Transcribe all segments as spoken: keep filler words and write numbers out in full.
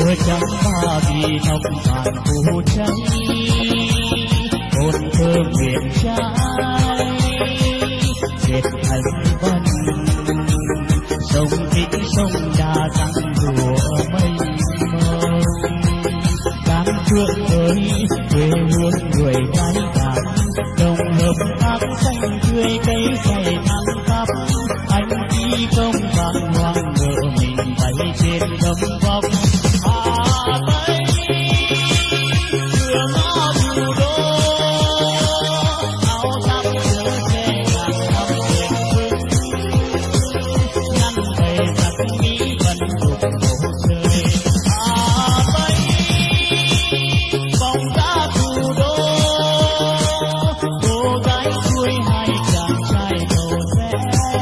mưa trắng ba vì nồng vàng phủ cháy hồn thơ nguyện trai dệt thành vân sông vĩnh sông đà răng rùa mây mông cán phượng ơi quê hương người gái đàn đồng hợp tác xanh tươi cây dày nắng khắp anh đi công vàng hoang ngựa mình bay trên gấm vóc Hà Tây cửa ngõ thủ đô áo giáp chở che ngàn năm huyền vương ngăn đầy giặc mỹ vân thuộc bầu trời Hà Tây vòng ra thủ đô cô gái cuối hai chàng trai đầu xe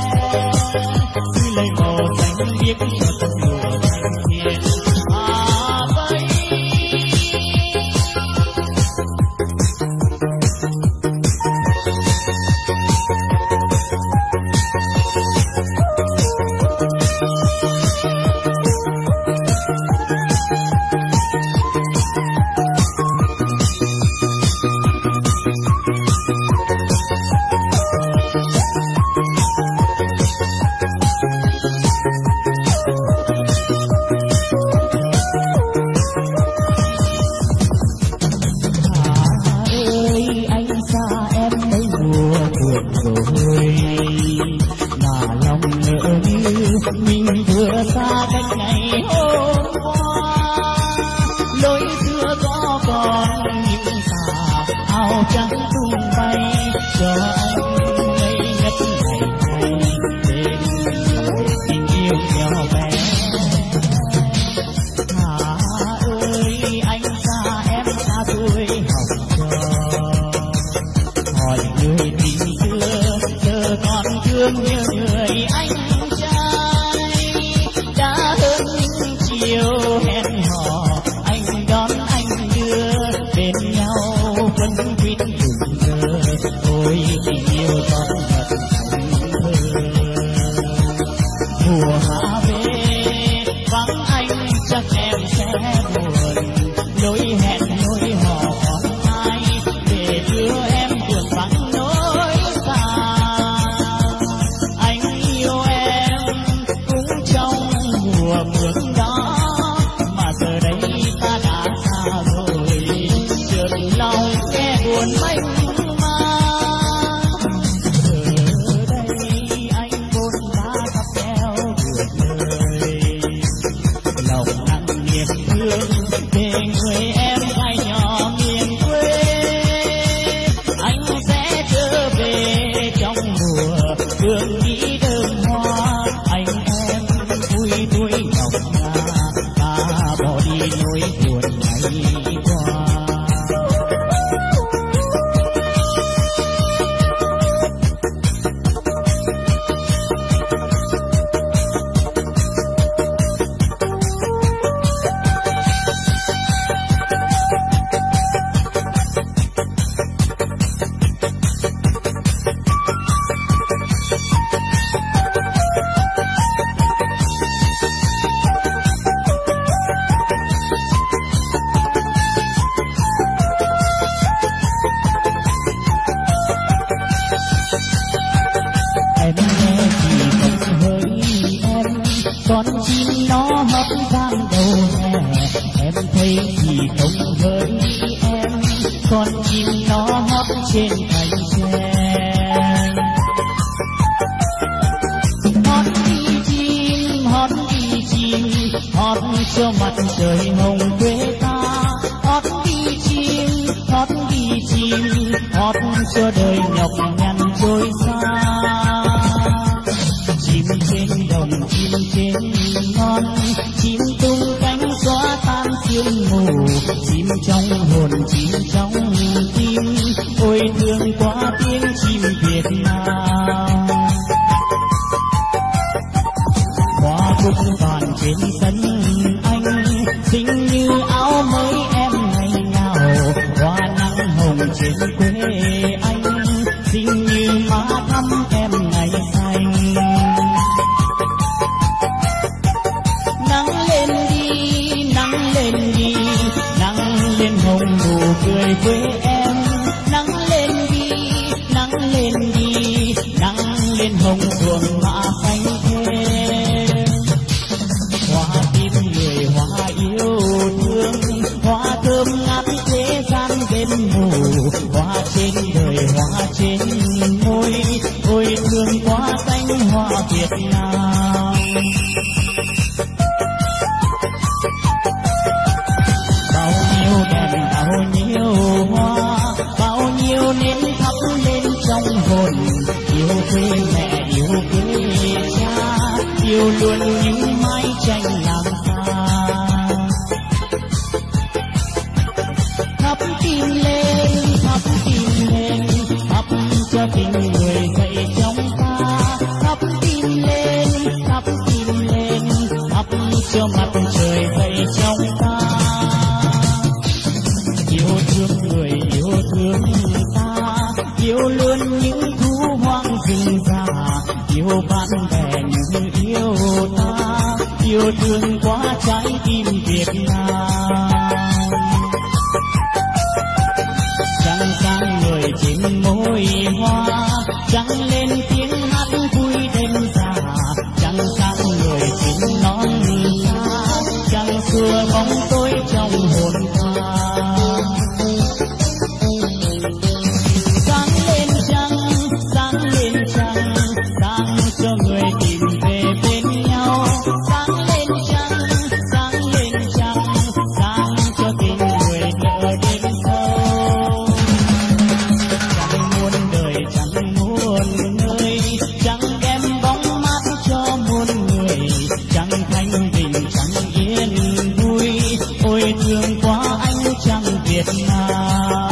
lấy màu xanh biếc cho mùa thanh thiên Hà Tây mình vừa xa cách ngày hôm qua lối xưa có còn những tà áo trắng tung bay cho anh ngây ngất ngày ngày bên tình yêu nhỏ bé Hà ơi anh xa em xa tuổi học trò hỏi người tình xưa giờ còn thương như người anh chiều hẹn hò anh đón anh đưa bên nhau vẫn quýt cùng giờ ôi tình yêu con thật thành thơ mùa hạ về vắng anh chắc em sẽ buồn lối hẹn lối hò còn ai để đưa em đường vắng nỗi xa anh yêu em cũng trong mùa mưa đó giờ đây ta đã xa rồi chợt lòng nghe buồn mênh mang giờ đây anh vốn đã thắp theo đường đời lòng nặng niềm thương về người em gái nhỏ miền quê anh sẽ trở về trong mùa hương nghĩ đơm hoa anh em vui tuổi ngọc ngà bỏ đi nỗi buồn ngày qua con chim nó hót vang đầu hè em thấy gì không với em con chim nó hót trên cành tre hót đi chim hót đi chim hót cho mặt trời hồng quê ta hót đi chim hót đi chim hót cho đời nhọc nhằn trôi xa chim trên đồng chim trên non chim tung cánh xóa tan sương mù chim trong hồn chim trong tim ôi thương quá tiếng chim Việt Nam hoa cúc vàng trên sân anh xinh như áo mới em ngày nào hoa nắng hồng trên quê anh xinh như má thắm em ngày xanh nắng lên đi nắng lên bên hồng ruộng mạ xanh thêm. Hoa tim người hoa yêu thương, hoa thơm ngát thế gian bên mù, hoa trên đời hoa trên môi, ôi thương quá cánh hoa Việt Nam. Bao nhiêu đèn bao nhiêu hoa, bao nhiêu nến thắp lên trong hồn, yêu quê mẹ yêu quê cha, yêu luôn những mái tranh làng xa. Thắp tim lên thắp tim lên, thắp cho tình người dậy trong ta. Thắp tim lên thắp tim lên, thắp cho mặt trời dậy trong ta. Yêu thương người yêu thương ta, yêu luôn những thú hoang rừng già, yêu bạn bè như yêu ta, yêu thương quá trái tim Việt Nam. Trăng sáng người trên môi hoa, trăng lên tiếng hát vui đêm già, trăng sáng người trên non xa, trăng xua bóng tối trong hồn ta. Sáng lên trăng, sáng lên trăng, sáng cho người tìm về bên nhau. Sáng lên trăng, sáng lên trăng, sáng cho tình người nợ đêm sâu. Chẳng muôn đời chẳng muôn nơi, chẳng đem bóng mát cho muôn người, chẳng thanh bình chẳng yên vui, ôi thương quá anh trăng Việt Nam.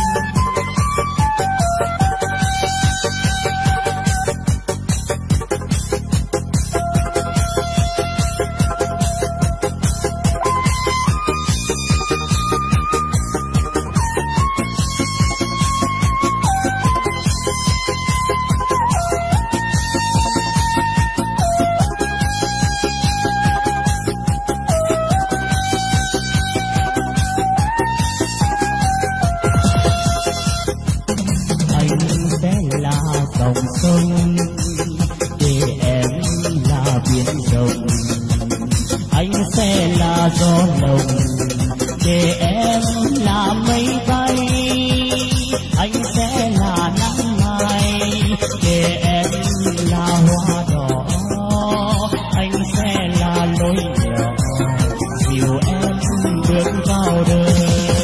Dòng sông để em là biển rộng, anh sẽ là gió lồng để em là mây bay, anh sẽ là nắng mai để em là hoa đỏ, anh sẽ là lối nhỏ dìu em bước vào đời.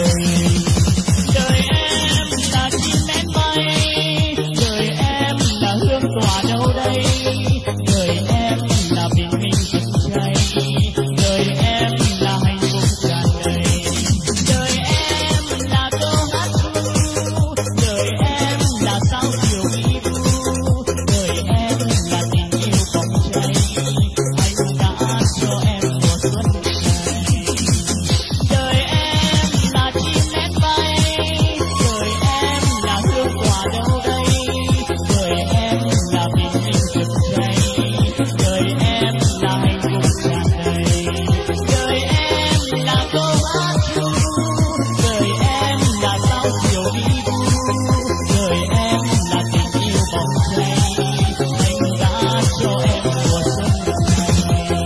Đời em là chim én bay, tỏa đâu đây, đời em là bình minh rực cháy, đời em là hạnh phúc tràn đầy, đời em là câu hát ru, đời em là sao chiều vi vu, đời em là tình yêu bỏng cháy, anh đã cho em mùa xuân này. Đời em là chim én bay, đời em là hương tỏa đâu đây, đời em là bình minh rực cháy, đời em là hạnh phúc tràn đầy, đời em là câu hát ru, đời em là sao chiều vi vu, đời em là tình yêu bỏng cháy, anh đã cho em mùa xuân này.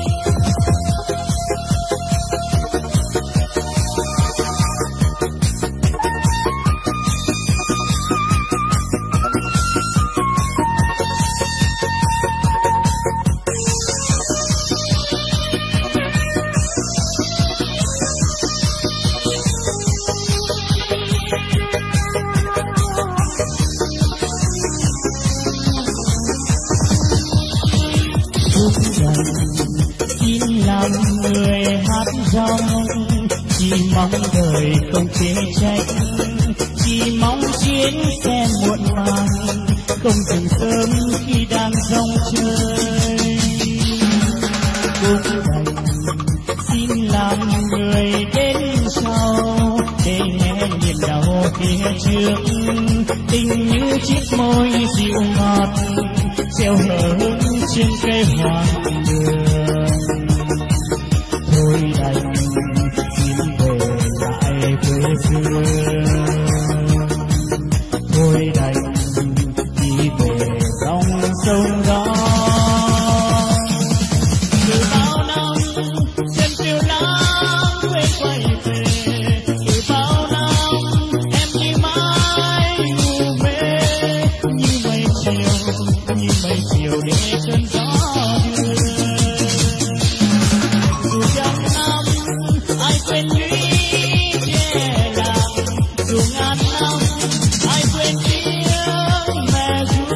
Xin làm người hát rong, chỉ mong đời không chê trách, chỉ mong chuyến xe muộn màng không dừng sớm khi đang rong chơi. Cũng đành xin làm người đến sau để nghe niềm đau phía trước, tình như chiếc môi dịu ngọt treo hờ hững trên cây hoàng đường. Thôi đành xin về lại quê xưa, thôi đành đi về dòng đều để cơn gió đưa. Dù trăm năm ai quên lũy che làng, dù ngàn năm ai quên tiếng mẹ ru.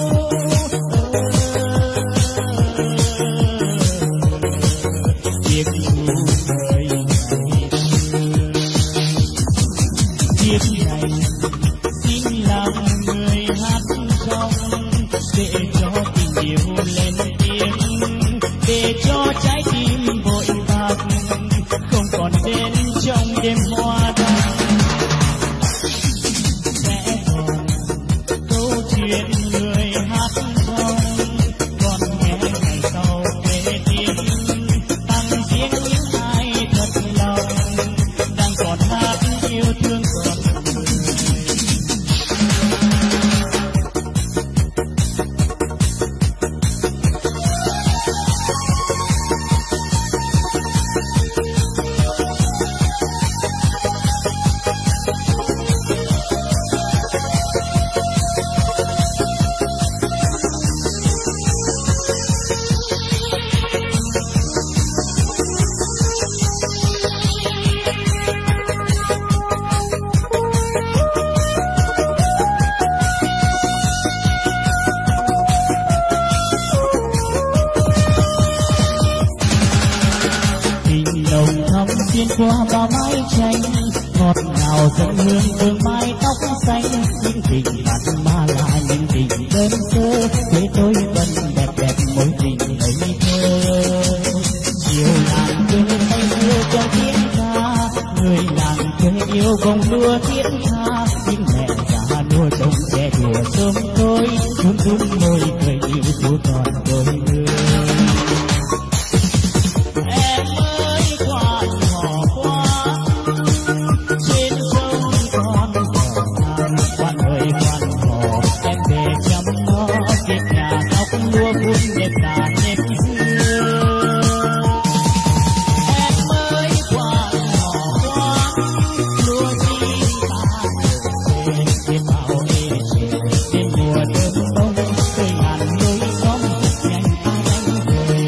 Tiếc ru đời ngày xưa, tiếc ngày xin làm người hát không, để cho tình yêu lên tiếng, để cho trái tim vội vàng không còn đến trong đêm hoa đăng. Sẽ còn câu chuyện người hát không, còn nghe ngày sau về tiếng tăng riêng những ai thật lòng đang còn hát yêu thương còn người. Xuyên qua bao mái tranh ngọt ngào dâng hương vương mái tóc xanh, những tình bạn mà là những tình đơn sơ để tôi vẫn đẹp đẹp mối tình ấy thơ. Chiều làng quê tay yêu trong tiếng ca, người làng quê yêu vòng đua tiếng ca, những mẹ già đua trông trẻ đùa sớm tối run run môi cười yêu dấu còn đôi người. Lúa vun đẹp đà đẹp xưa, em mới qua nhỏ quá lúa chín ta về đêm màu ê chề, đêm mùa đơm bông cười ngàn lối xóm nhanh ta đánh về.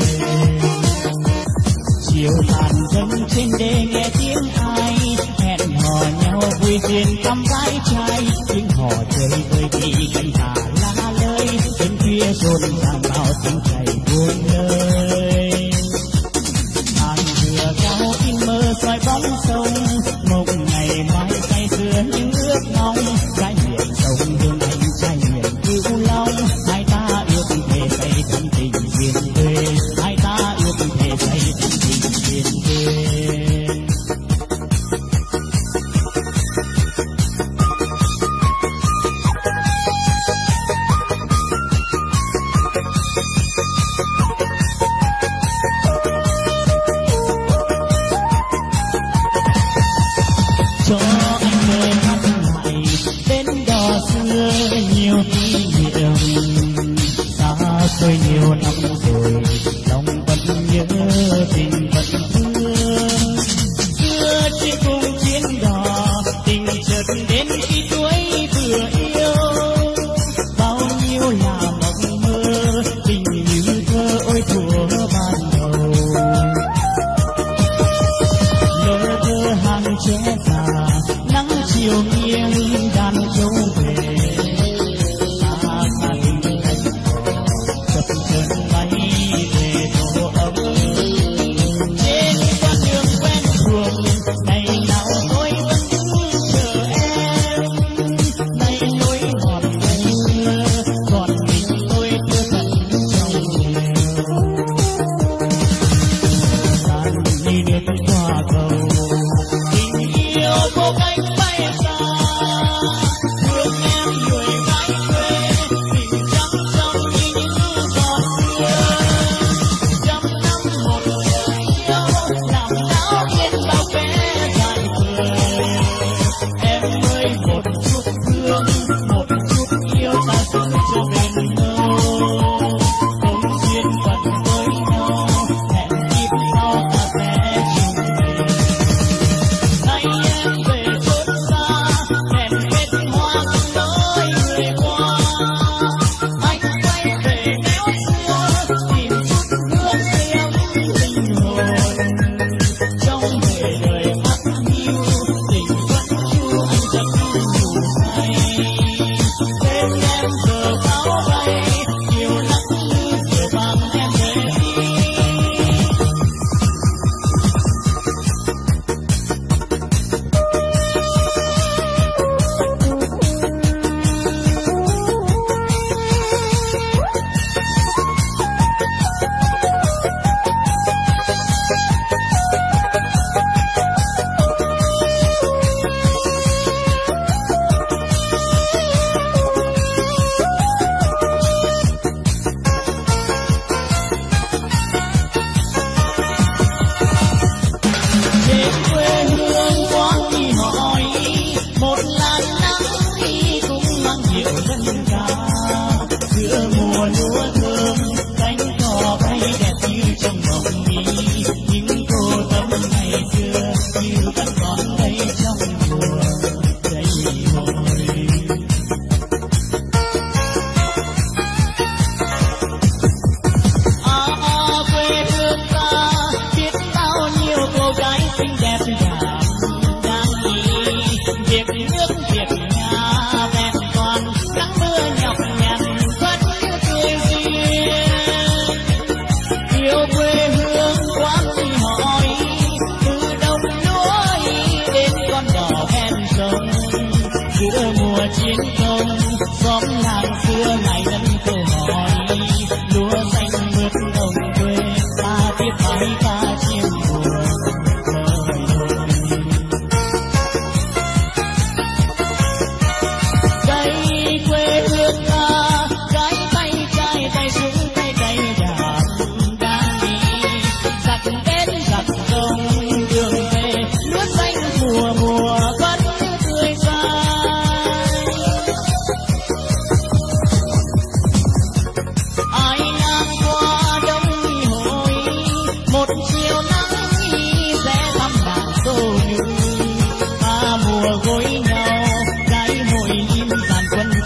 Chiều tàn dâng trên đê nghe tiếng ai hẹn hò nhau vui duyên cắm gái trai, tiếng hò chơi vơi đi cánh thả lá lơi bên kia rộn ràng bao tiếng chảy buồn lời. Hàng dừa cao in mơ soi bóng sông, mộng ngày mai say sưa những ước mong, trái miệng sông hương anh trai miệng cửu long. Hai ta ước thề xây thân tình duyên quê, hai ta ước thề xây thân tình duyên quê.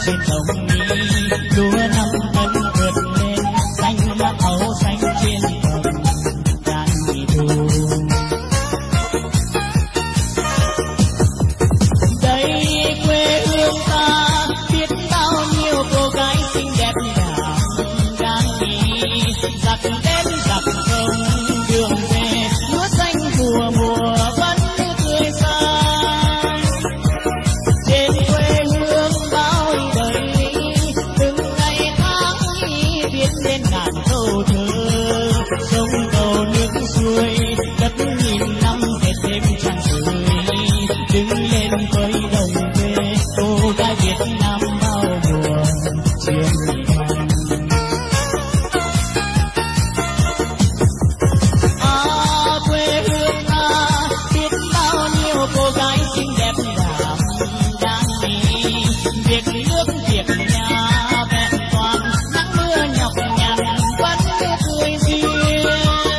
trên đồng mi lúa năm tấn vượt lên xanh lá áo xanh trên đồng đang nghỉ thu. Đây quê hương ta biết bao nhiêu cô gái xinh đẹp đảm đang nghỉ giặc đến giặc không đường về lúa xanh mùa mùa vẫn tươi xanh. Trên quê hương bao đời từng ngày tháng viết lên ngàn câu thơ sông cầu nước suối đất nghìn năm để thêm tràn cười đứng lên với đồng quê cô gái Việt Nam bao mùa chiến tranh. À quê hương ta biết bao nhiêu cô gái xinh đẹp đảm đang đi việc nước việc nhà vẹn toàn nắng mưa nhọc nhằn vẫn tươi duyên.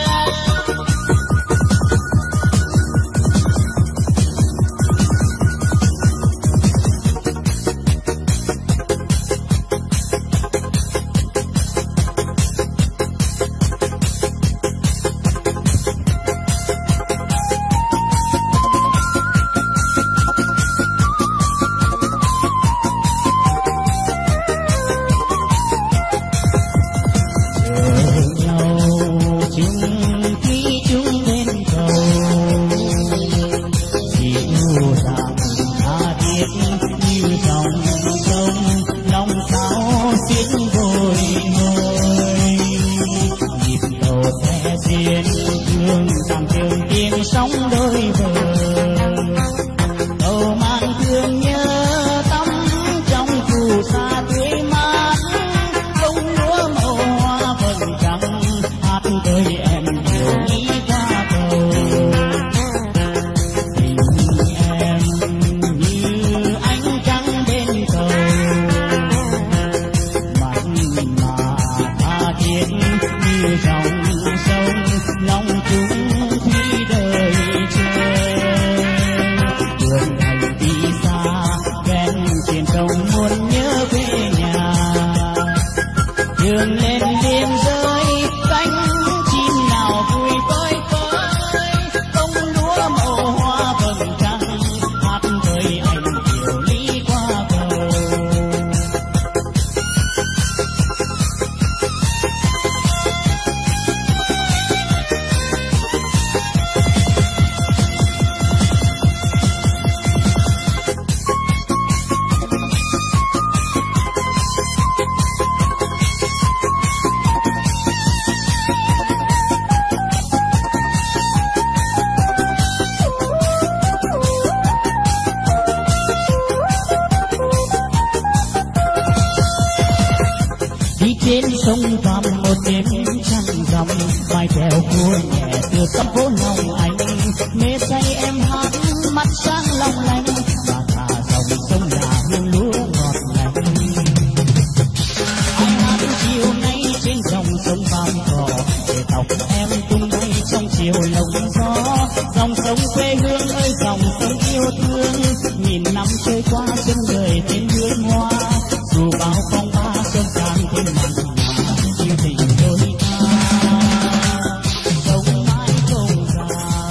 Sóng đôi bờ cầu mang thương nhớ tắm trong phù sa tươi mát bông lúa màu hoa vầng trăng hát với em điều nghĩ qua cầu. Tình em như ánh trăng bên cầu mặt mà tha thiết như dòng sông lòng chúng khi đời đường hành đi xa ven trên sông muốn nhớ về nhà đường lên biên giới cánh chim nào vui vơi vơi bông lúa màu hoa vầng trăng hát với anh điều lý qua cầu. Trên sông vàm một đêm trăng rằm vai theo cua nhẹ từ tâm phố lòng anh mê say em hát mắt sáng long lanh và cả dòng sông là hương lúa ngọt lành. Ai hát chiều nay trên dòng sông vàm cỏ để tóc em tung bay trong chiều lộng gió dòng sông quê hương ơi dòng sông yêu thương nghìn năm trôi qua xuân đời thêm hương hoa dù bao phong ba xuân càng thêm mặn yêu tình đôi ta sông mãi không già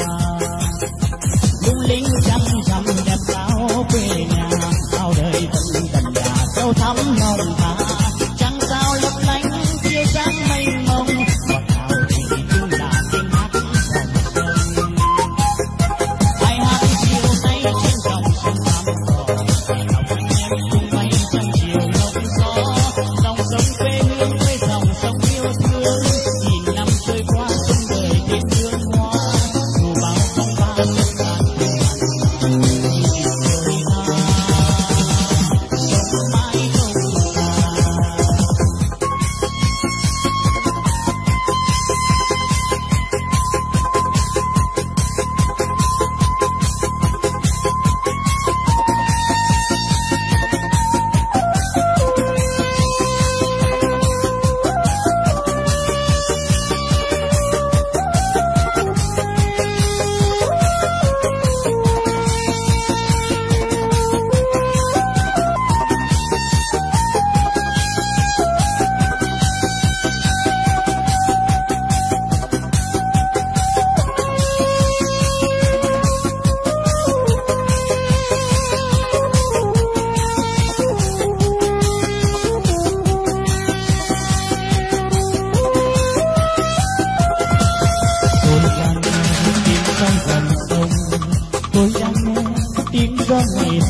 lung linh trăm trăm đẹp sao quê nhà bao đời vẫn tận nhà sâu thắm lòng ta trăng sao lấp lánh chiếu sáng mênh mông ngọt ngào thì chung là tiếng hát dòng sông. Ai hát chiều nay trên dòng sông vàm cỏ để lòng anh em tung bay trong chiều lộng gió dòng sông quê hương với dòng sông yêu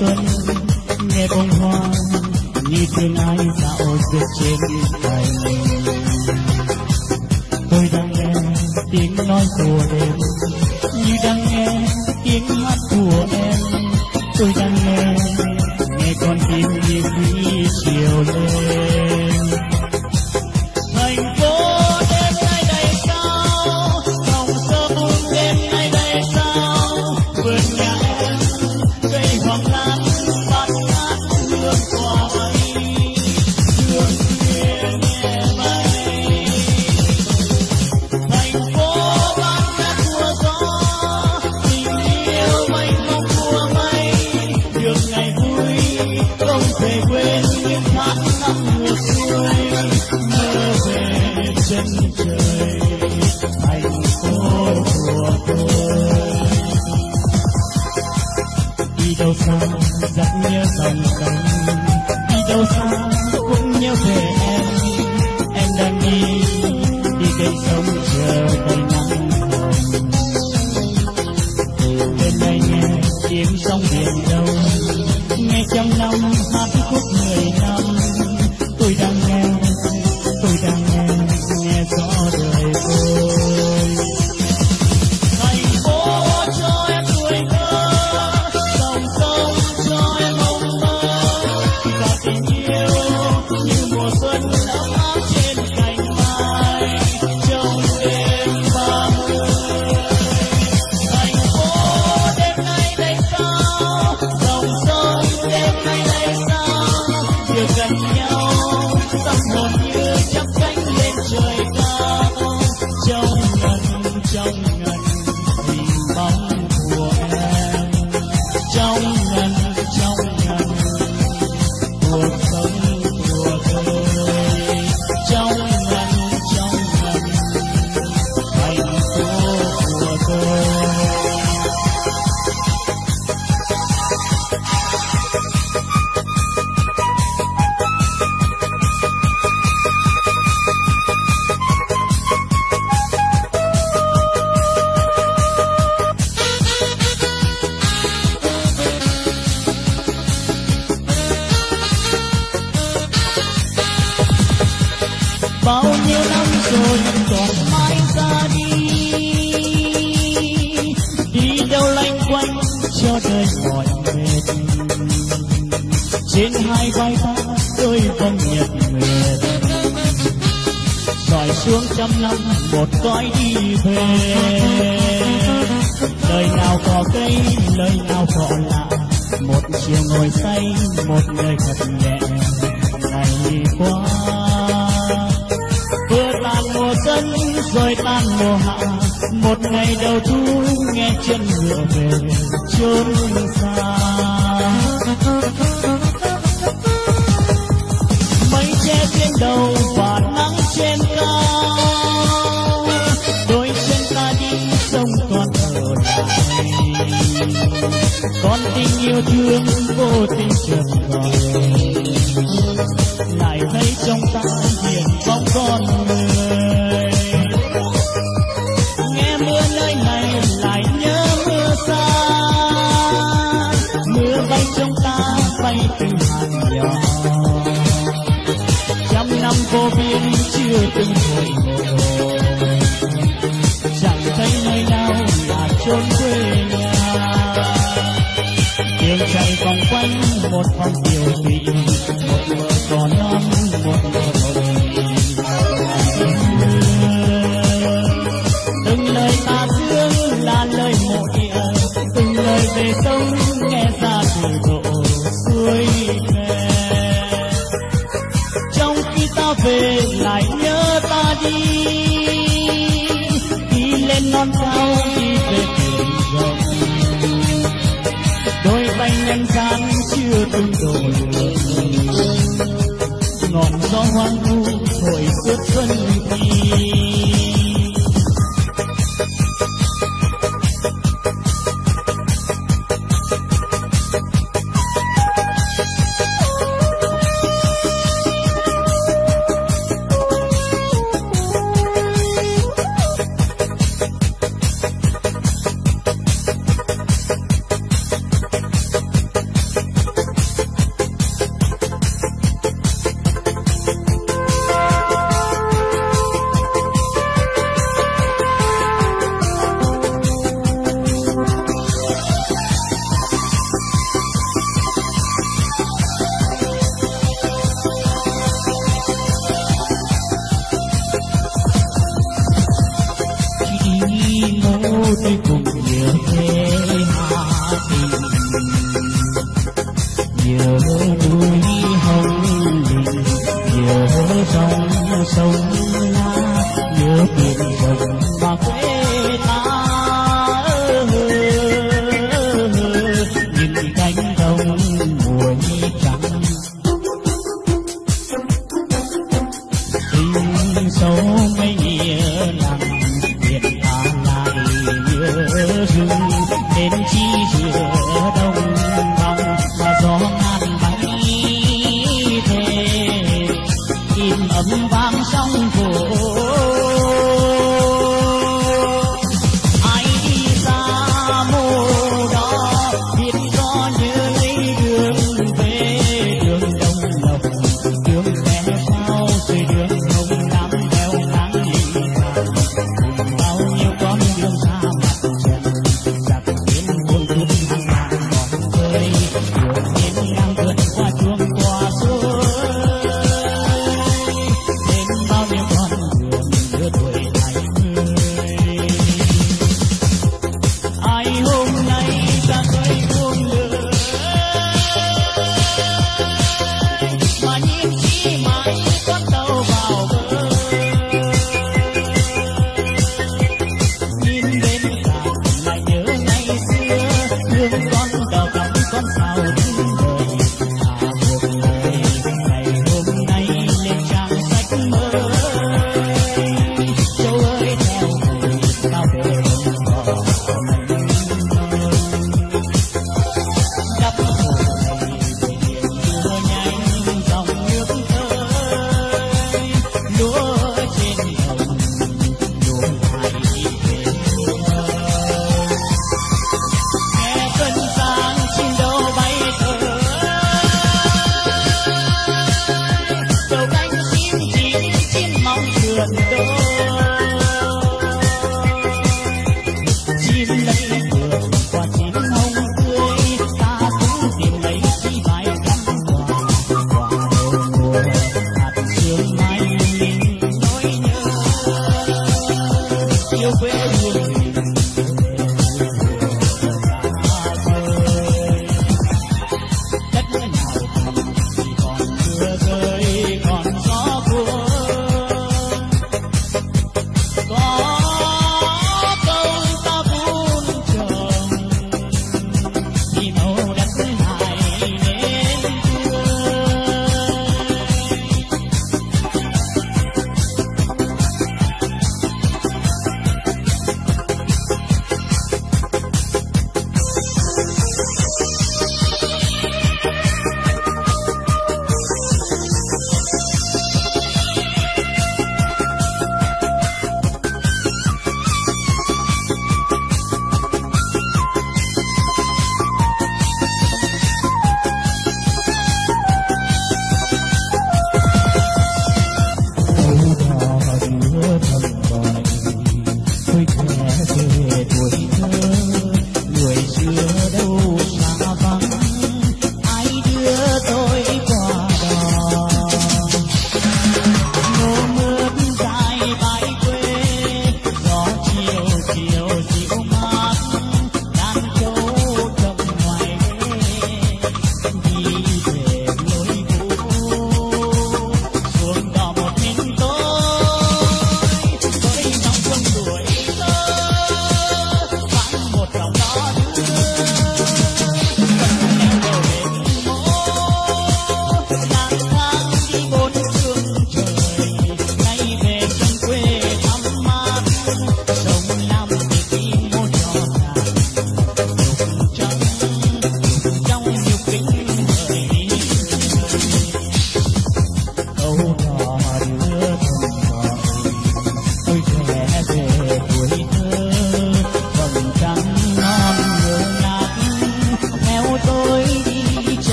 xuân nghe bông hoa như thương ai dạo dược trên cành. Tôi đang nghe tiếng nói của đêm như đang nghe tiếng hát của em. Tôi đang nghe nghe con tim như khi chiều lên. Thành phố đêm nay đầy sao, dòng sông đêm nay đầy sao. Vườn nhà em cây hoàng lan bát ngát hương hoa ấy, hương khuya nhẹ bay. Thành phố bát ngát mùa gió, tình yêu mênh mông mùa mây. Được ngày vui không thể quên những tháng năm ngược xuôi. Mơ về chân trời thành phố của tôi. Đi đâu xa dắt nhớ dòng sông, đi đâu xa cũng nhớ về em. Em đang đi đi cây sông chờ đầy nắng hồng. Bên đây nghe tiếng sóng biển đâu, nghe trăm năm hát khúc mười năm. Tôi đang nghe, tôi đang nghe, nghe rõ đời tôi. Thành phố cho em tuổi thơ, dòng sông cho em mộng mơ. Và tình yêu như mùa xuân ấm áp trên cành mai trong đêm ba mươi. Thành phố đêm nay đầy sao, dòng sông đêm nay đầy sao. Được gần nhau tâm hồn như chắp cánh lên trời cao. Trong ngần trong ngần hình bóng của em, trong ngần trong ngần cuộc sống của tôi. Trong ngần trong ngần thành phố của tôi. Bao nhiêu năm rồi còn mãi ra đi, đi đâu lanh quanh cho đời mỏi mệt. Trên hai vai ta tôi vẫn nhật nguyệt, dọi xuống trăm năm một cõi đi về. Đời nào có cây, lời nào có lạ, một chiều ngồi say, một người thật nhẹ. Ngày qua vừa tan mùa xuân rồi tan mùa hạ, một ngày đầu thu nghe chân ngựa về chốn xa. Mây che trên đầu và nắng trên cao, đôi chân ta đi sông còn ở lại. Con tình yêu thương vô tình chợt gọi, lại thấy trong ta hiện bóng con người. Nghe mưa nơi này lại nhớ mưa xa, mưa bay trong ta bay từ hạt nhỏ. Trăm năm vô biên chưa từng hồi hộp, chẳng thấy nơi nào là chốn quê nhà. Tiếng chạy vòng quanh một phòng tiểu thị, một mơ còn non, một mơ hồng. Từng lời ta thương là lời mộ địa, từng lời về sông nghe ra từ độ xuôi về. Trong khi ta về lại nhớ ta đi, đi lên non cao đi về biển rộng. Đôi tay nhân gian chưa từng đổ lửa, ngọn gió hoang vu thổi suốt xuân thi. tôi cùng nhớ thế Hà Tình, nhớ núi hồng lĩnh, nhớ dòng sông La, nhớ biển rộng và quê ta. Những cánh đồng mùa nhi trắng, tình sâu mấy nghĩa nặng, biển ta lại nhớ rừng, đến chi giữa đông bằng mà gió ngàn bay về, im ấm vang sông phố. Ai đi xa mồ đó biết có nhớ lấy đường về, đường đông lộc đường bé sao rồi đường hồng lam theo nắng linh vàng, cùng bao nhiêu con đường xa mặt trần giặc đến buông chút hàng ngàn ngọn khơi, đường đến ngang vượt qua chuông qua suối, đến bao nhiêu con đường lứa tuổi hai mươi. Ai hôm nay ra khơi buông lửa mà nhìn chỉ mãi con tàu vào bờ, nhìn bên cạn lại nhớ ngày xưa, thương con đào cắm con sao đứng đời. À một ngày ngày hôm nay lên trang sách mới, châu ơi theo người cao về đồng cỏ mình đắp hồ này về điện đưa nhanh dòng nước ơi, lúa trên đồng lúa lại đi về mưa. Nghe cơn giang chim đâu bay tới, đầu cánh chim chín chín mong sườn đôi, chim lấy vườn qua chim hồng tươi, ta cũng tìm lấy chi bài cắm quà, quà đầu mùa hạt sương mai linh nỗi nhớ yêu quê hương mình xa vời. Đất nào thì còn mưa rơi còn gió cuốn,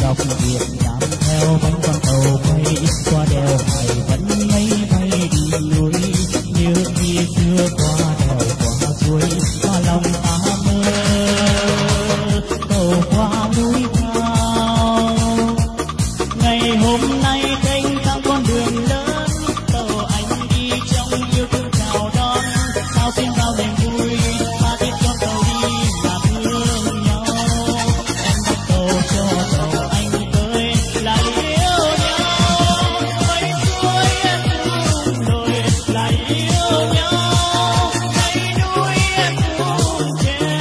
dọc Việt Nam theo bánh con tàu bay qua đèo Hải vẫn mây bay đi núi như khi xưa qua đèo qua suối qua lòng ta mơ tàu qua núi cao. Ngày hôm nay kênh sang con đường lớn tàu anh đi trong yêu thương chào đón sao xin bao niềm vui ta tiếp cho tàu đi và thương nhau. Em bắt tàu cho tàu anh tới lại yêu nhau mấy suối em cùng đôi lại yêu nhau mấy núi em cùng treo.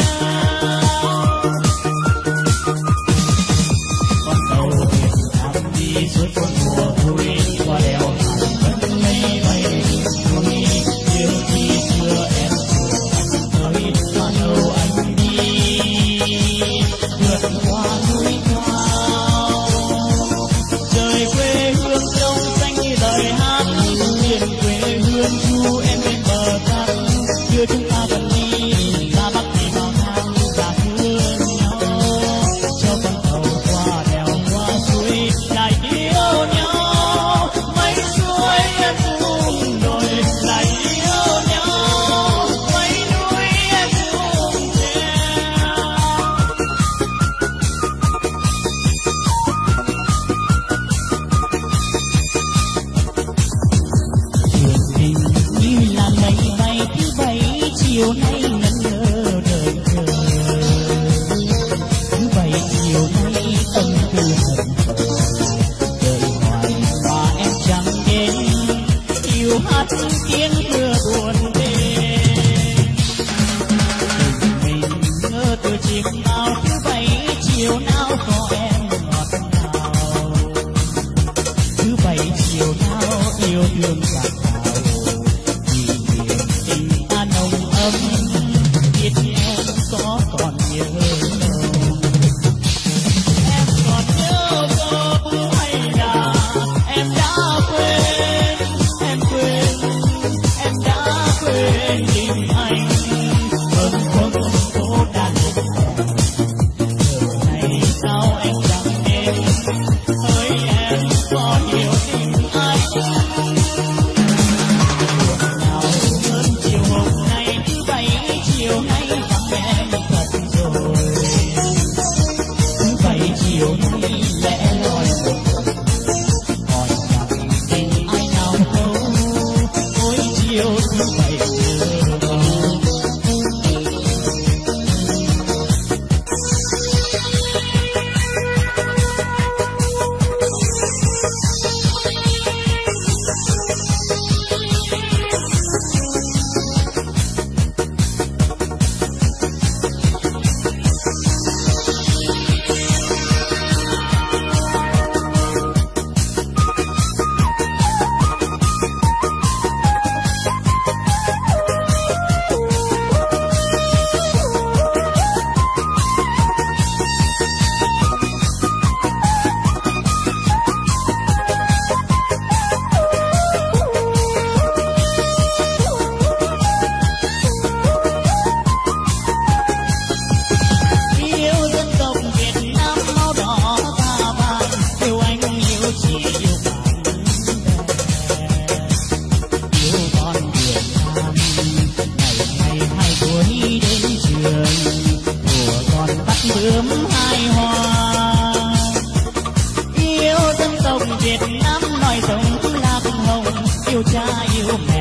Con tàu Việt Nam đi suốt con mùa vui qua đèo Hải vẫn mây bay núi như khi xưa em tới qua đầu anh đi vượt qua núi cao. Rời quê hương trong xanh như lời hát miền quê hương chu em bên bờ cát đưa chúng ta gần đi ra bắc thì vào nam và thương nhau cho con tàu qua đèo qua suối lại yêu nhau mấy suối em cùng đôi lại yêu nhau mấy núi em cùng treo. Chuyện tình như là mây bay thứ bảy chiều nay ngẩn ngơ đợi chờ thứ bảy chiều nay tâm tư hận đợi hoài mà em chẳng đến yêu hát tiếng mưa buồn đêm. Tình mình ngỡ từ chiều nào thứ bảy chiều nào có em ngọt ngào thứ bảy chiều nào yêu thương giạt rào vì niềm tình ta nồng ấm biết em có còn nhớ đâu. Em còn nhớ không hay là em đã quên em quên em đã quên tình anh vẫn không cố đàn giờ này sao em chẳng đến hỡi em có hiểu tình anh nào hơn chiều hôm nay thứ bảy chiều nay vắng em thật rồi thứ bảy chiều nay lẽ loi một mình còn chẳng tình ai nào đâu mỗi chiều thứ bảy chưa có. Yêu dân tộc Việt Nam máu đỏ ta vàng yêu anh yêu chị yêu bạn bè yêu con Việt Nam ngày ngày hai tuổi đến trường của con bắt bướm hai hoa. Yêu dân tộc Việt Nam nói giống lạc hồng yêu cha yêu mẹ